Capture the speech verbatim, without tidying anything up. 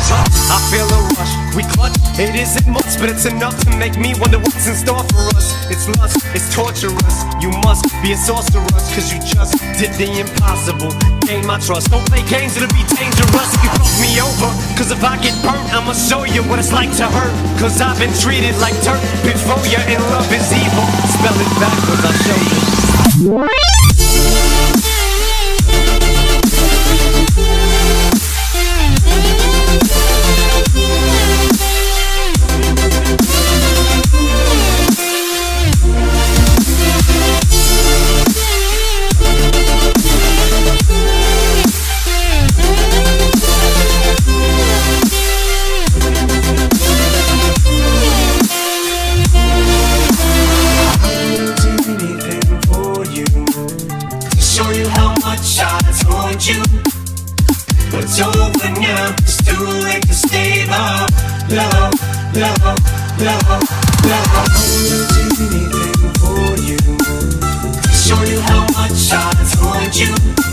touch, I feel a rush. We clutch, it isn't much, but it's enough to make me wonder what's in store for us. It's lust, it's torturous. You must be a sorceress, cause you just did the impossible. Gain my trust, don't play games, it'll be dangerous if you fuck me over. Cause if I get burnt, I'ma show you what it's like to hurt. Cause I've been treated like dirt before you, and love is evil. Spell it backwards, I'll show you. But it's over now, it's too late to stay low, low, low, low, low. I will do anything for you, to show you how much I told you.